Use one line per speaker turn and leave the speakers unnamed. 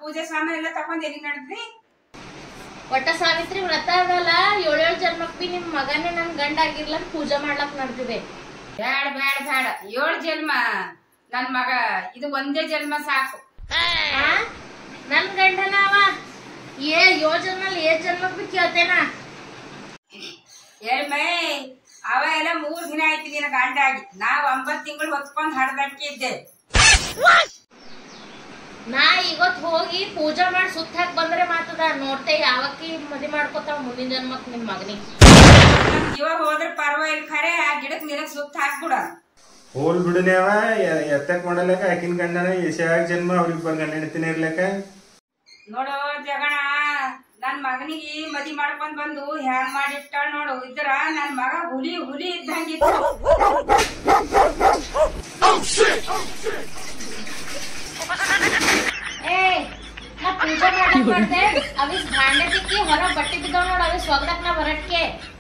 ಪೂಜೆ ಸಾಮಾನ್ ಎಲ್ಲ ತಕೊಂಡ್ ಎಲ್ಲಿ ನಡೆದ್ರಿ?
ಒಟ್ಟ ಸಾವಿತ್ರಿ ವ್ರತ ಅದಲ್ಲ 7 ಜನ್ಮಕ್ ಬಿ ನಿಮ್ ಮಗನೇ ನನ್ ಗಂಡ ಆಗಿರ್ಲ ಪೂಜೆ ಮಾಡ್ಲಕ್ ನಡೆದಿದೆ.
ಬ್ಯಾಡ ಬ್ಯಾಡ ಬ್ಯಾಡ 7 ಜನ್ಮ ನನ್ ಮಗ, ಇದು ಒಂದೇ ಜನ್ಮ ಸಾಕು.
ನನ್ ಗಂಡನ ಅವ 7 ಜನ್ಮಕ್ ಬಿ ಕೇಳ್ತೇನ.
ಹೇಳ್ಮೇ ಅವ ಎಲ್ಲ 3 ದಿನ ಆಯ್ತು ನಿನ್ನ ಗಂಡ ಆಗಿ. ನಾವ್ 9 ತಿಂಗಳು ಹೊತ್ಕೊಂಡ್ ಹಡ್ದಕ್ಕಿದ್ದೆ.
ನಾ ಇವತ್ ಹೋಗಿ ಪೂಜಾ ಮಾಡಿ ಸುತ್ತ ಹಾಕ್ ಬಂದ್ರೆ ಮಾತದ ನೋಡ್ತೆ ಯಾವಕ್ಕಿ ಮದಿ ಮಾಡ್ಕೊತಾವ ಮುಂದಿನ ಜನ್ಮಕ್ ನಿಮ್ ಮಗನಿಗೆ.
ಜೀವ ಹೋದ್ರೆ ಪರವಾಗಿಲ್ಲ, ಖರೆ ಆ ಗಿಡಕ್ ನಿನಗ್ ಸುತ್ತ ಹಾಕ್ಬಿಡ.
ಹೋಲ್ ಬಿಡನೇವ ಎತ್ತಕ್ ಮಾಡಲಕ್ಕ ಆಕಿನ ಗಂಡನ ಎಷ್ಟಾಗ ಜನ್ಮ ಅವ್ರಿಗೆ ಗಂಡ ಹೆಣ್ತಿನ ಇರ್ಲಕ್ಕ.
ನೋಡು ಜಗಣ, ನನ್ ಮಗನಿಗೆ ಮದಿ ಮಾಡ್ಕೊಂಡ್ ಬಂದು ಹ್ಯಾಂಗ್ ಮಾಡಿಟ್ಟಾಳ ನೋಡು. ಇದ್ರ ನನ್ ಮಗ ಹುಲಿ ಹುಲಿ ಇದ್ದಂಗಿತ್ತು.
ನಾ ಪೂಜೆ ಮಾಡಕ್ ಬರ್ದೆ, ಅವಿಸ್ ಭಾಂಡೆ ತಿಕ್ಕಿ ಹೊರ ಬಟ್ಟೆ ಬಿದ್ದಾವ್ ನೋಡು, ಅವಿಸ್ ಒಗ್ದಕ್ ನಾ ಬರಟ್ಕೆ